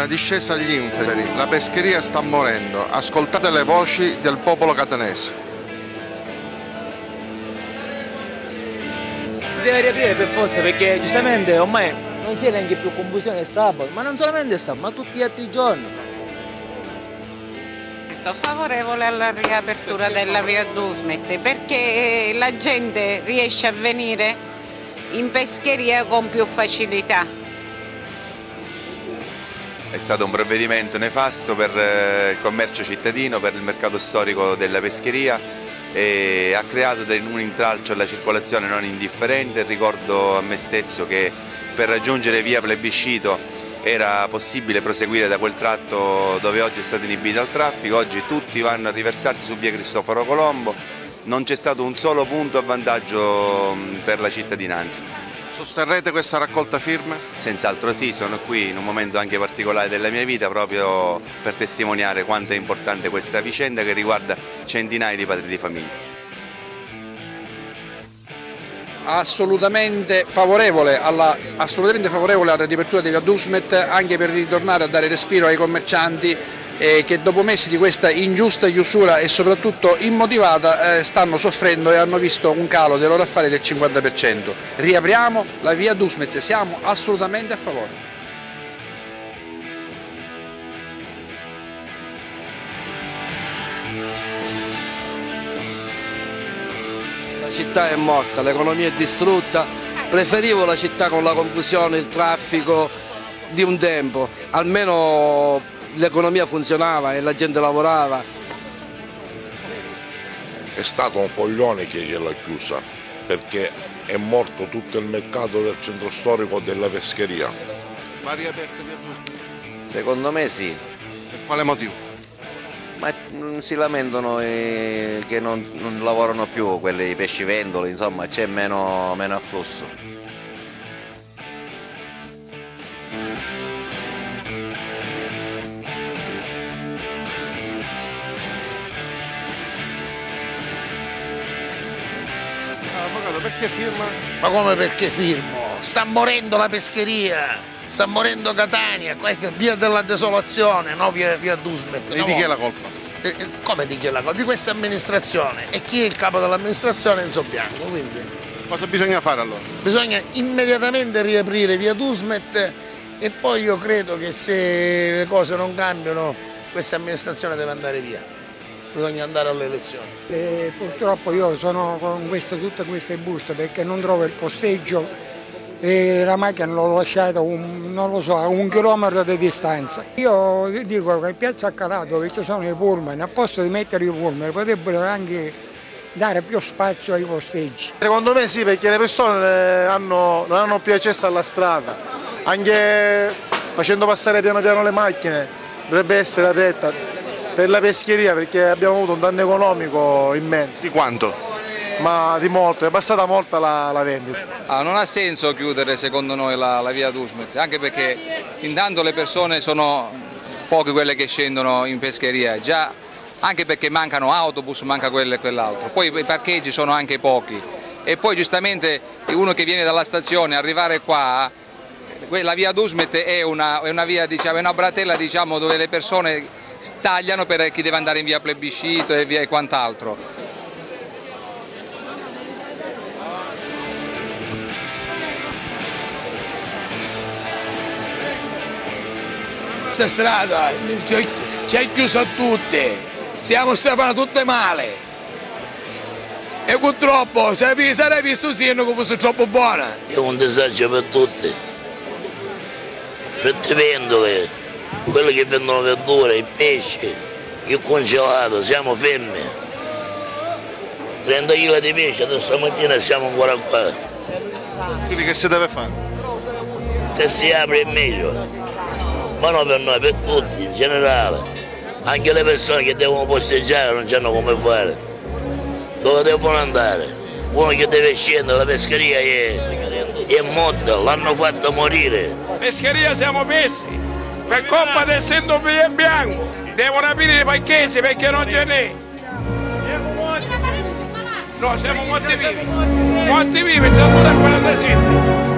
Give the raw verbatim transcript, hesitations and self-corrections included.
una discesa agli inferi. La pescheria sta morendo. Ascoltate le voci del popolo catanese. Si deve riaprire per forza, perché giustamente ormai non c'è neanche più confusione il sabato, ma non solamente il sabato, ma tutti gli altri giorni. Favorevole alla riapertura della via Dusmet perché la gente riesce a venire in pescheria con più facilità. È stato un provvedimento nefasto per il commercio cittadino, per il mercato storico della pescheria e ha creato un intralcio alla circolazione non indifferente. Ricordo a me stesso che per raggiungere via Plebiscito era possibile proseguire da quel tratto dove oggi è stato inibito il traffico. Oggi tutti vanno a riversarsi su via Cristoforo Colombo, non c'è stato un solo punto a vantaggio per la cittadinanza. Sosterrete questa raccolta firme? Senz'altro sì, sono qui in un momento anche particolare della mia vita proprio per testimoniare quanto è importante questa vicenda che riguarda centinaia di padri di famiglia. Assolutamente favorevole, alla, assolutamente favorevole alla riapertura di via Dusmet, anche per ritornare a dare respiro ai commercianti eh, che dopo mesi di questa ingiusta chiusura e soprattutto immotivata eh, stanno soffrendo e hanno visto un calo dei loro affari del cinquanta per cento. Riapriamo la via Dusmet, siamo assolutamente a favore. La città è morta, l'economia è distrutta, preferivo la città con la confusione, il traffico di un tempo, almeno l'economia funzionava e la gente lavorava. È stato un coglione che gliel'ha chiusa, perché è morto tutto il mercato del centro storico della pescheria. Va riaperta via Dusmet? Secondo me sì. Per quale motivo? Ma si lamentano che non, non lavorano più quelli pescivendoli, insomma c'è meno, meno afflusso. Avvocato, perché firma? Ma come perché firmo? Sta morendo la pescheria, sta morendo Catania, via della desolazione, no via, via Dusmet. E no? di chi è la colpa? Come di chi è la colpa? Di questa amministrazione. E chi è il capo dell'amministrazione? Enzo Bianco. Quindi cosa bisogna fare allora? Bisogna immediatamente riaprire via Dusmet e poi io credo che se le cose non cambiano questa amministrazione deve andare via. Bisogna andare alle elezioni. E purtroppo io sono con questo, tutte queste buste perché non trovo il posteggio e la macchina l'ho lasciata un, non lo so, a un chilometro di distanza. Io dico che in piazza Accalà dove ci sono i pullman, a posto di mettere i pullman potrebbero anche dare più spazio ai posteggi. Secondo me sì, perché le persone hanno, non hanno più accesso alla strada, anche facendo passare piano piano le macchine dovrebbe essere aperta per la pescheria, perché abbiamo avuto un danno economico immenso. Di quanto? Ma di molto, è bastata molta la, la vendita. Ah, non ha senso chiudere secondo noi la, la via Dusmet, anche perché intanto le persone sono poche quelle che scendono in pescheria, già anche perché mancano autobus, manca quello e quell'altro, poi i parcheggi sono anche pochi e poi giustamente uno che viene dalla stazione arrivare qua, la via Dusmet è una, è una via, diciamo, è una bretella, diciamo, dove le persone tagliano per chi deve andare in via Plebiscito e via e quant'altro. Questa strada ci è chiusa a tutti, stiamo strappando tutte male e purtroppo se sarei visto sì come fosse troppo buona. È un disagio per tutti, fruttivendole, quelli che vendono verdure, il pesce, il congelato, siamo fermi, trenta chili di pesce, da stamattina siamo ancora qua. Quindi che si deve fare? Se si apre è meglio. Ma non per noi, per tutti, in generale. Anche le persone che devono posteggiare non sanno come fare. Dove devono andare? Uno che deve scendere, la pescheria è, è morta, l'hanno fatta morire. Pescheria siamo messi, per colpa del sindaco bianco. Devono aprire i parcheggi perché non ce n'è. Siamo morti. No, siamo morti vivi. Morti vivi, già quarantasette.